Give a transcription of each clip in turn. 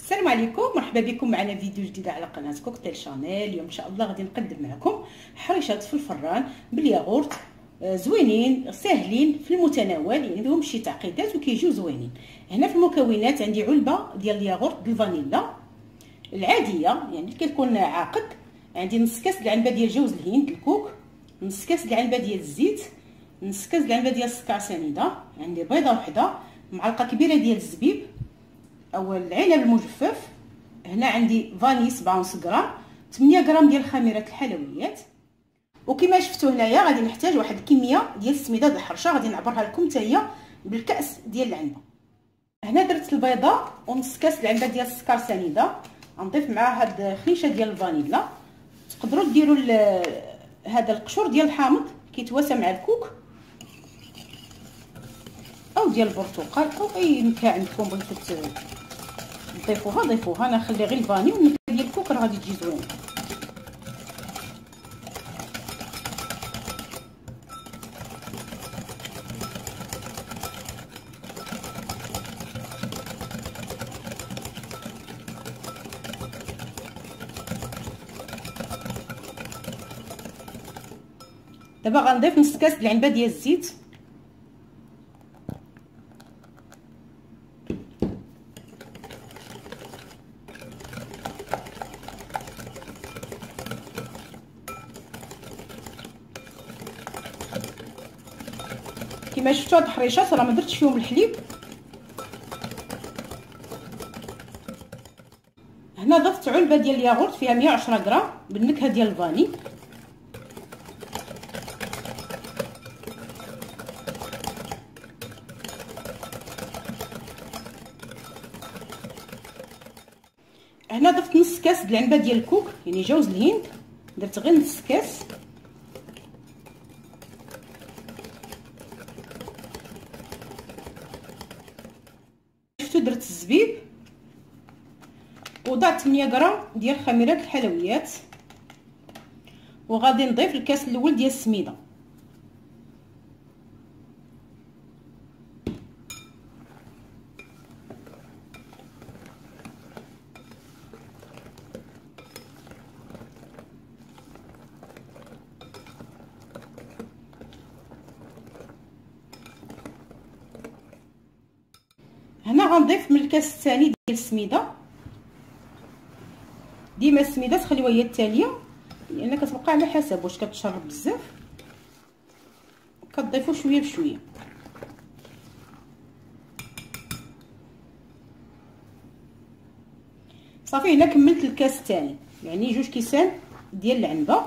السلام عليكم، مرحبا بكم معنا فيديو جديد على قناه كوكتيل شانيل. اليوم ان شاء الله غادي نقدم معكم حريشات في الفران بالياغورت، زوينين ساهلين في المتناول، يعني فيهم شي تعقيدات وكيجيو زوينين. هنا في المكونات عندي علبه ديال الياغورت بالفانيلا العاديه، يعني اللي كيكون عاقد. عندي نص كاس العنبه ديال جوز الهند الكوك، نص كاس العنبه ديال الزيت، نص كاس العنبه ديال السكر سنيده، عندي بيضه وحده، معلقه كبيره ديال الزبيب او العنب المجفف. هنا عندي فاني 7 غرام، 8 غرام ديال خميره الحلويات. وكما شفتوا هنايا غادي نحتاج واحد الكميه ديال السميده د الحرشه، غادي نعبرها لكم حتى هي بالكاس ديال العنبه. هنا درت البيضه ونص كاس العنبه ديال السكر سنيده، غنضيف معها هاد خنيشه ديال الفانيلا. تقدروا ديروا هذا القشور ديال الحامض كيتواسى مع الكوك، او ديال البرتقال او اي نكهه عندكم بغيتو ضيفوها ضيفوها. انا نخلي غير الفاني والنكهه ديال الكوك راه غادي تجي زوينه. دابا غنضيف نص كاس العنبه ديال الزيت، كما شفتوا هاد الحريشات راه ما درتش فيهم الحليب. هنا ضفت علبه ديال الياغورت فيها 110 غرام بالنكهه ديال الفاني. هنا ضفت نص كاس د العنبه ديال الكوك، يعني جوز الهند، درت غير نص كاس. شفتوا درت الزبيب، وضعت 8 غرام ديال خميره الحلويات، وغادي نضيف الكاس الاول ديال السميده. هنا غنضيف من الكاس الثاني ديال السميده. ديما السميده تخليوها هي التاليه، لان كتبقى على حسب واش كتشرب بزاف كتضيفوا شويه بشويه. صافي هنا كملت الكاس الثاني، يعني 2 كيسان ديال العنبه.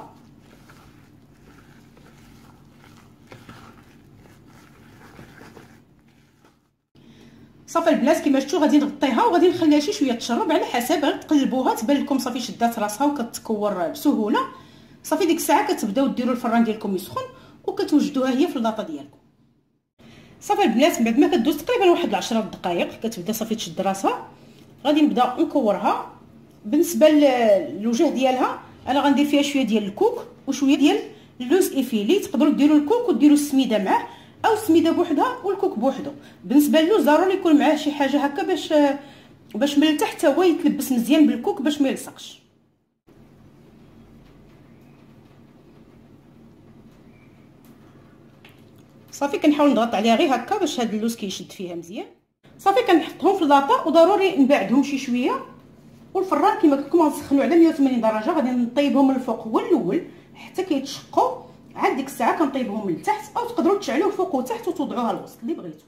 صافي البنات كما شفتوا غادي نغطيها وغادي نخليها شي شويه تشرب على حسب، غير تقلبوها تبان لكم صافي شدات راسها وكتكور بسهوله. صافي ديك الساعه كتبداو ديروا الفران ديالكم يسخن وكتوجدوها هي في اللاطه ديالكم. صافي البنات من بعد ما كدوز تقريبا واحد 10 دقائق كتبدا صافي تشد راسها، غادي نبدا نكورها. بالنسبه للوجه ديالها انا غندير فيها شويه ديال الكوك وشويه ديال اللوز ايفيلي. تقدروا ديروا الكوك وديروا السميده معاه، او السميده بوحدها والكوك بوحدو. بالنسبه للوز ضروري يكون معاه شي حاجه هكا باش من التحت حتى هو يتلبس مزيان بالكوك باش ما يلصقش. صافي كنحاول نضغط عليها غير هكا باش هاد اللوز كيشد فيها مزيان. صافي كنحطهم في اللاطه وضروري نبعدهم شي شويه. والفران كما قلت لكم غنسخنوا على 180 درجه، غادي نطيبهم من الفوق هو الاول حتى كيتشقوا. عاد ديك الساعه كنطيبهم من التحت، او تقدروا تشعلوه فوق وتحت وتوضعوها الوسط اللي بغيتو.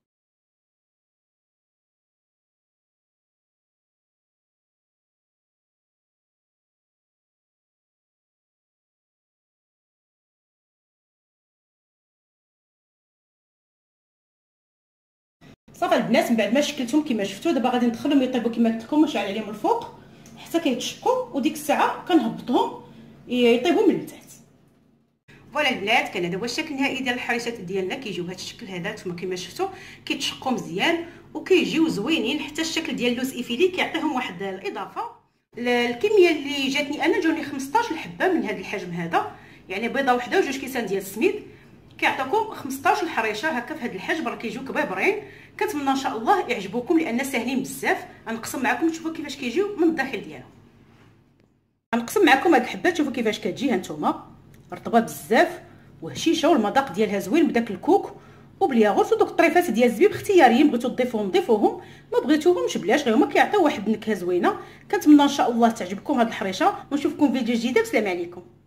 صافي البنات من بعد ما شكلتهم كما شفتوا دابا غادي ندخلهم يطيبوا كما قلت لكم، نشعل عليهم الفوق حتى كيتشقوا، وديك الساعه كنهبطهم يطيبوا من التحت. فوالا البنات، كان هذا هو الشكل النهائي ديال الحريشات ديالنا. كيجيو بهذا الشكل هذا نتوما كما شفتوا، كيتشقوا مزيان وكيجيو زوينين. حتى الشكل ديال اللوز ايفيلي كيعطيهم واحد الاضافه. الكميه اللي جاتني انا جاوني 15 حبه من هذا الحجم هذا، يعني بيضه وحده و2 كيسان ديال السميد. كيعطيكم 15 حريشه هكا في هذا الحجم، راه كيجيو كبيبرين. كنتمنى ان شاء الله يعجبوكم لان ساهلين بزاف. غنقسم معكم تشوفوا كيفاش كيجيو من الداخل ديالهم. غنقسم معكم هاد الحبات، شوفوا كيفاش كتجي. هانتوما رطبه بزاف وهشيشه، والمذاق ديالها زوين بداك الكوك وبالياغورت. ودوك الطريفات ديال الزبيب اختياريين، بغيتو تضيفوهم ضيفوهم، ما بغيتوهمش بلاش، غير هما كيعطيو واحد النكهه زوينه. كنتمنى ان شاء الله تعجبكم هاد الحريشه، ونشوفكم فيديو جديد. السلام عليكم.